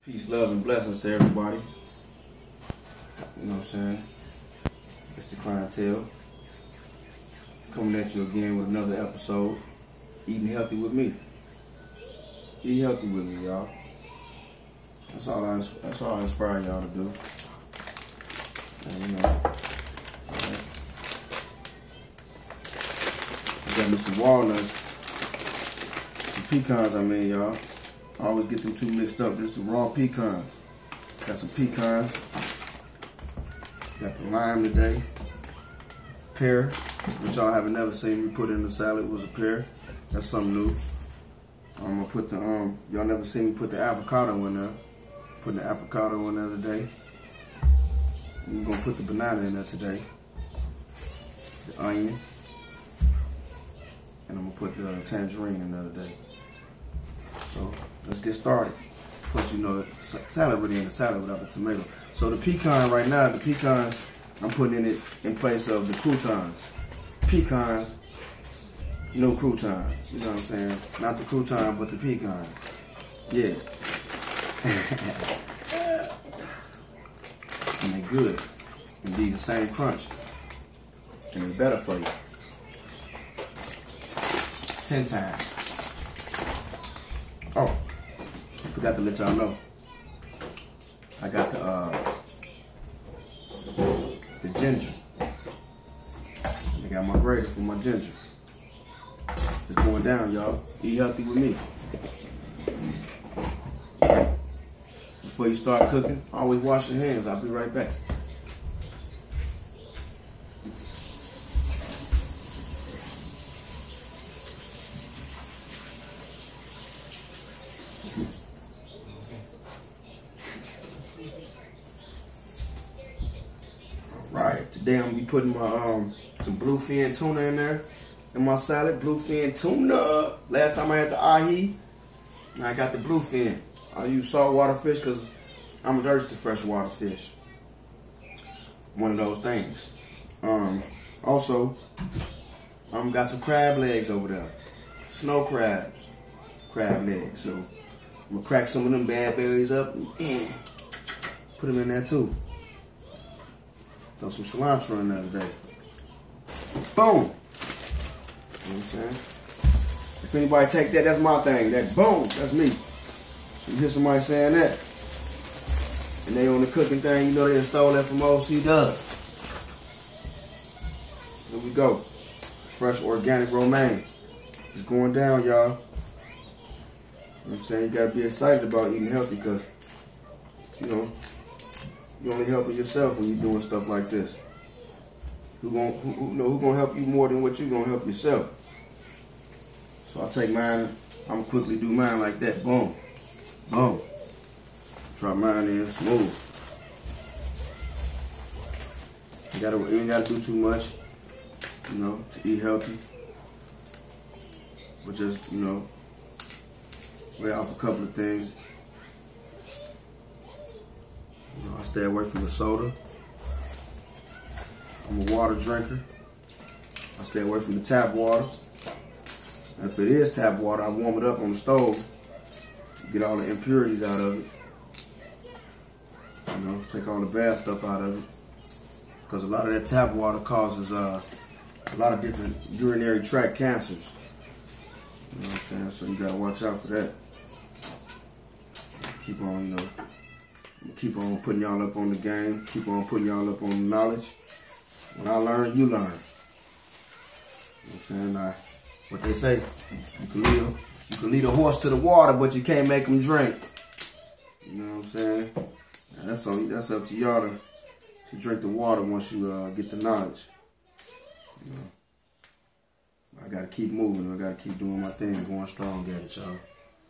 Peace, love, and blessings to everybody. You know what I'm saying? It's the clientele. Coming at you again with another episode. Eating healthy with me. Eat healthy with me, y'all. That's all I inspire y'all to do. And, you know, alright. Got me some walnuts, some pecans I made, y'all. I always get them two mixed up. This is raw pecans. Got some pecans. Got the lime today. Pear, which y'all haven't never seen me put in the salad, was a pear. That's something new. I'm gonna put the y'all never seen me put the avocado in there. Putting the avocado in there today. I'm gonna put the banana in there today. The onion. And I'm gonna put the tangerine in there today. So let's get started. Plus, you know, salad really ain't a salad without the tomato. So the pecan right now, the pecans, I'm putting in it in place of the croutons. Pecans, no croutons. You know what I'm saying? Not the crouton, but the pecan. Yeah. And they're good. Indeed, the same crunch. And they're better for you. 10 times. Oh, I forgot to let y'all know. I got the ginger. I got my grater for my ginger. It's going down, y'all. Eat healthy with me. Before you start cooking, always wash your hands. I'll be right back. Right, today I'm gonna be putting my some bluefin tuna in there in my salad. Bluefin tuna. Last time I had the ahi, now I got the bluefin. I use saltwater fish because I'm allergic to freshwater fish. One of those things. Also, got some crab legs over there. Snow crabs, crab legs. So I'm gonna crack some of them bad berries up and put them in there too. Throw some cilantro in there today. Boom! You know what I'm saying? If anybody take that, that's my thing. That boom, that's me. So you hear somebody saying that, and they on the cooking thing, you know they stole that from OC Dub. Here we go. Fresh organic romaine. It's going down, y'all. You know what I'm saying? You gotta be excited about eating healthy because, you know, you're only helping yourself when you're doing stuff like this. Who gonna help you more than what you gonna help yourself? So I'll take mine. I'm gonna quickly do mine like that. Boom, boom. Drop mine in smooth. You ain't gotta do too much, you know, to eat healthy. But just, you know, lay off a couple of things. You know, I stay away from the soda. I'm a water drinker. I stay away from the tap water. And if it is tap water, I warm it up on the stove. Get all the impurities out of it. You know, take all the bad stuff out of it. Because a lot of that tap water causes a lot of different urinary tract cancers. You know what I'm saying? So you gotta watch out for that. Keep on, you know. Keep on putting y'all up on the game. Keep on putting y'all up on the knowledge. When I learn, you learn. You know what I'm saying? What they say, you can lead a horse to the water, but you can't make him drink. You know what I'm saying? And that's up to y'all to drink the water once you get the knowledge. You know, I gotta keep moving. I gotta keep doing my thing, going strong at it, y'all.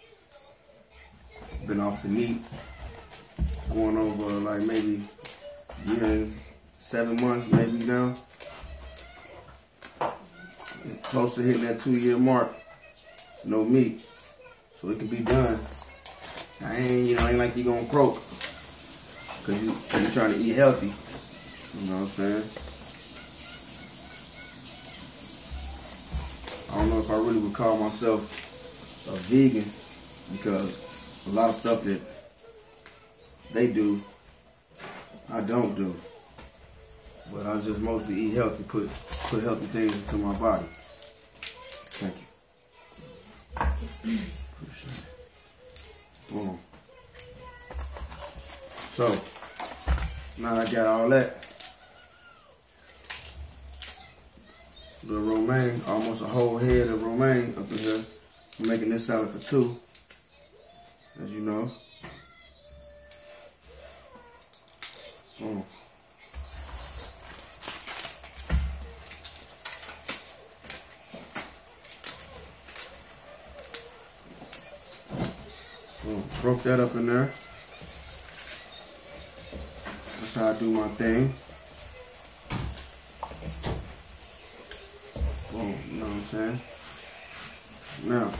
Been off the meat. Going over like maybe a year and 7 months, maybe now. Close to hitting that 2-year mark. No meat. So it can be done. Ain't like you gonna croak. Cause you're trying to eat healthy. You know what I'm saying? I don't know if I really would call myself a vegan because a lot of stuff that they do. I don't do. But I just mostly eat healthy, put healthy things into my body. Thank you. Appreciate it. Boom. So, now I got all that. The romaine, almost a whole head of romaine up in here. I'm making this salad for 2, as you know. Boom. Broke that up in there. That's how I do my thing. Boom, you know what I'm saying? Now,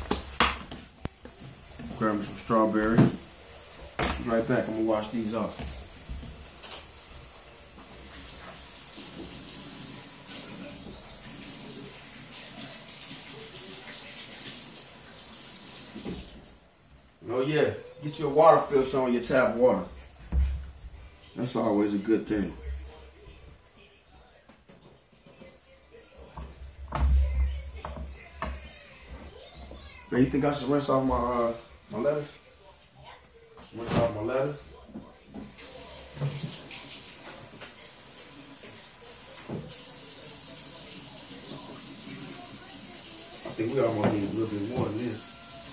grab me some strawberries. Be right back, I'm gonna wash these off. Oh yeah, get your water filter on your tap water. That's always a good thing. Man, you think I should rinse off my my lettuce? Rinse off my lettuce? I think we almost need a little bit more than this.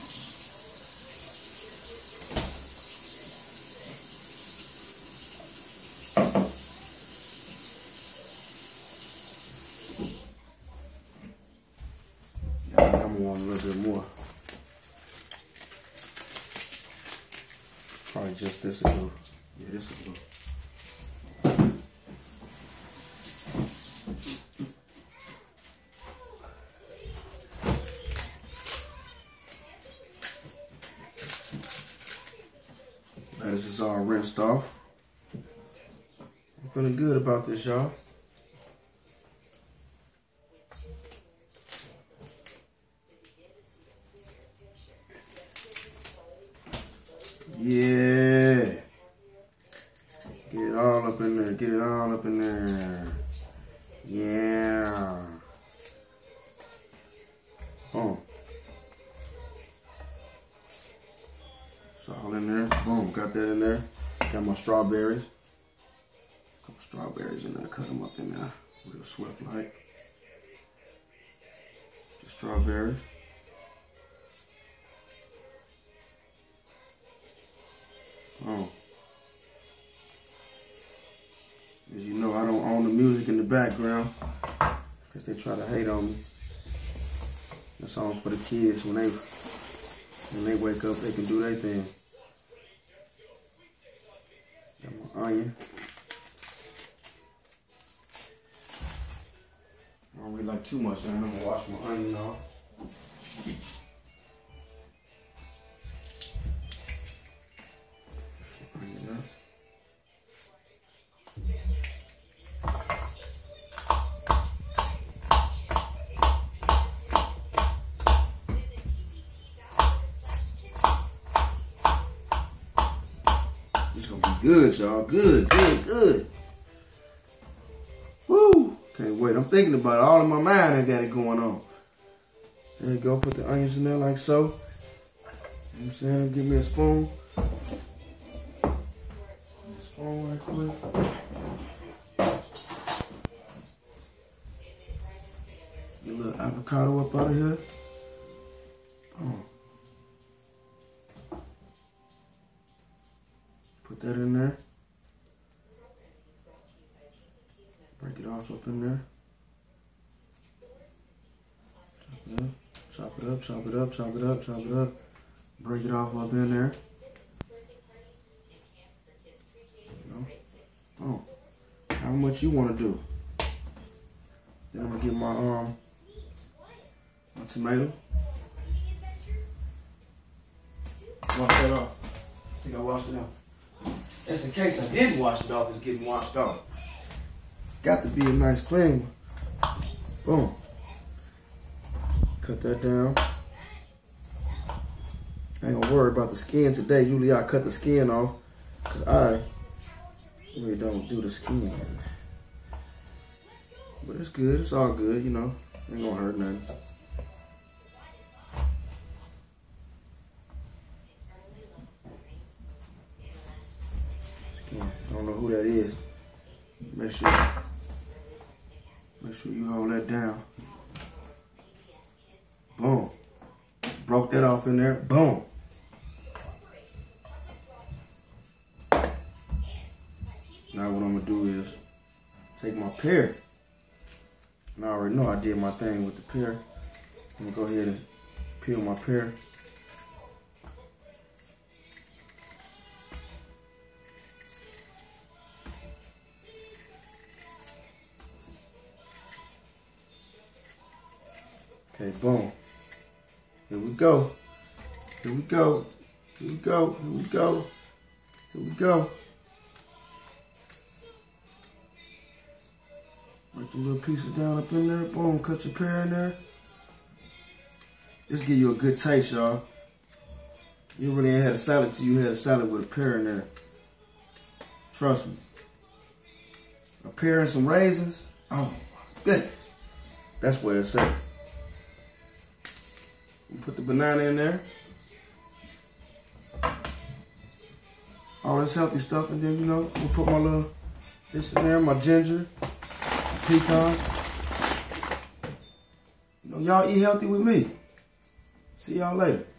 Want a little bit more. Probably just this will do. Yeah, this will do. Lettuce is all rinsed off. I'm feeling good about this, y'all. Yeah. Get it all up in there. Get it all up in there. Yeah. Boom. It's all in there. Boom. Got that in there. Got my strawberries. A couple strawberries in there. Cut them up in there. Real swift like. Just strawberries. Oh. As you know, I don't own the music in the background because they try to hate on me. That's all for the kids. When they wake up, they can do their thing. Got my onion. I don't really like too much, man. I'm gonna wash my onion off. It's gonna be good, y'all. Good, good, good. Woo! Can't wait. I'm thinking about it. All in my mind, I got it going on. There you go. Put the onions in there like so. You know what I'm saying? Give me a spoon. A spoon right quick. Get a little avocado up out of here. Oh. Put that in there. Break it off up in there. Chop it up, chop it up, chop it up, chop it up. Break it off up in there. No. Oh. How much you want to do? Then I'm gonna get my my tomato. Wash that off. I think I washed it off. Just in case I didn't wash it off, it's getting washed off. Got to be a nice clean one. Boom. Cut that down. I ain't gonna worry about the skin today. Usually I cut the skin off Because I really don't do the skin. But it's good. It's all good, you know. Ain't gonna hurt nothing. Skin. I don't know who that is. Make sure you hold that down. Boom. Broke that off in there. Boom. Now what I'm gonna do is take my pear. And I already know I did my thing with the pear. I'm gonna go ahead and peel my pear. Okay, boom. Here we go. Here we go. Here we go. Here we go. Here we go. Break the little pieces down up in there. Boom. Cut your pear in there. This give you a good taste, y'all. You really ain't had a salad till you had a salad with a pear in there. Trust me. A pear and some raisins. Oh my goodness. That's where it's at. Put the banana in there. All this healthy stuff, and then, you know, we'll put my little, this in there, my ginger, pecans. You know, y'all eat healthy with me. See y'all later.